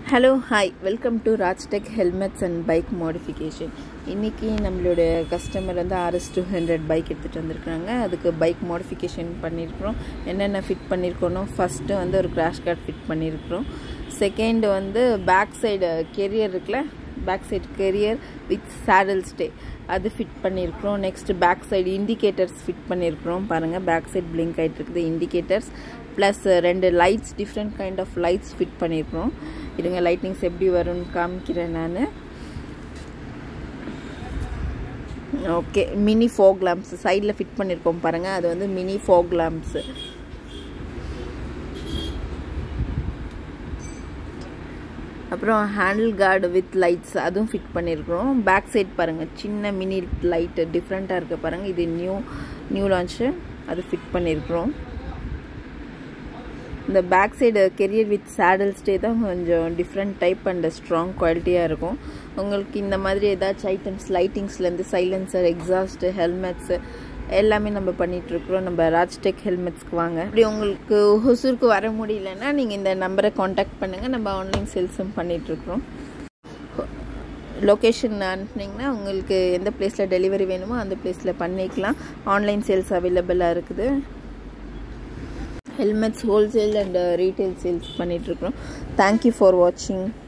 Hello, hi, welcome to Rajtech Helmets and Bike Modification. இன்னைக்கு நம்மளோட customer வந்து RS200 bike எடுத்துட்டு வந்திருக்காங்க. அதுக்கு பைக் மாடிஃபிகேஷன் பண்ணியிருக்கிறோம். என்னென்ன ஃபிட் பண்ணியிருக்கோம்னா ஃபர்ஸ்ட் வந்து ஒரு கிராஷ் கார்ட் ஃபிட் பண்ணியிருக்கிறோம். செகண்ட் வந்து பேக் சைடு கெரியர் இருக்குல்ல, back side carrier with saddle stay அது ஃபிட் பண்ணியிருக்கிறோம். Next back side indicators fit பண்ணியிருக்கிறோம். பாருங்கள், பேக் சைடு பிளிங்க் ஆகிட்டு இருக்குது இண்டிகேட்டர்ஸ் ப்ளஸ் ரெண்டு lights, different kind of lights fit பண்ணியிருக்கிறோம். இதுங்க லைட்டிங்ஸ் எப்படி வரும்னு காமிக்கிறேன் நான். ஓகே, மினி ஃபாக் லேம்ப்ஸ் சைடில் ஃபிட் பண்ணியிருக்கோம் பாருங்கள், அது வந்து மினி ஃபாக் லேம்ப்ஸு. அப்புறம் ஹேண்டில் கார்டு வித் லைட்ஸ் அதுவும் ஃபிட் பண்ணியிருக்கிறோம். பேக் சைட் பாருங்கள், சின்ன மினி லைட்டு டிஃப்ரெண்ட்டாக இருக்குது பாருங்கள், இது நியூ லான்ச்சு, அது ஃபிட் பண்ணியிருக்கிறோம். இந்த back side carrier with saddle stay தான் கொஞ்சம் டிஃப்ரெண்ட் டைப் அண்ட் ஸ்ட்ராங் குவாலிட்டியாக இருக்கும். உங்களுக்கு இந்த மாதிரி ஏதாச்சும் ஐட்டம்ஸ் லைட்டிங்ஸ்லேருந்து சைலன்சர், எக்ஸாஸ்ட்டு, ஹெல்மெட்ஸு எல்லாமே நம்ம பண்ணிகிட்ருக்குறோம். நம்ம ராஜ்டெக் ஹெல்மெட்ஸ்க்கு வாங்க. அப்படி உங்களுக்கு ஹொசூருக்கு வர முடியலன்னா நீங்கள் இந்த நம்பரை காண்டாக்ட் பண்ணுங்கள். நம்ம ஆன்லைன் சேல்ஸும் பண்ணிகிட்ருக்குறோம். லொக்கேஷன் அனுப்புனீங்கன்னா உங்களுக்கு எந்த பிளேஸில் டெலிவரி வேணுமோ அந்த பிளேஸில் பண்ணிக்கலாம். ஆன்லைன் சேல்ஸ் அவைலபிளாக இருக்குது. Helmets wholesale and retail sales பண்ணிகிட்ருக்குறோம். தேங்க்யூ ஃபார் வாட்சிங்.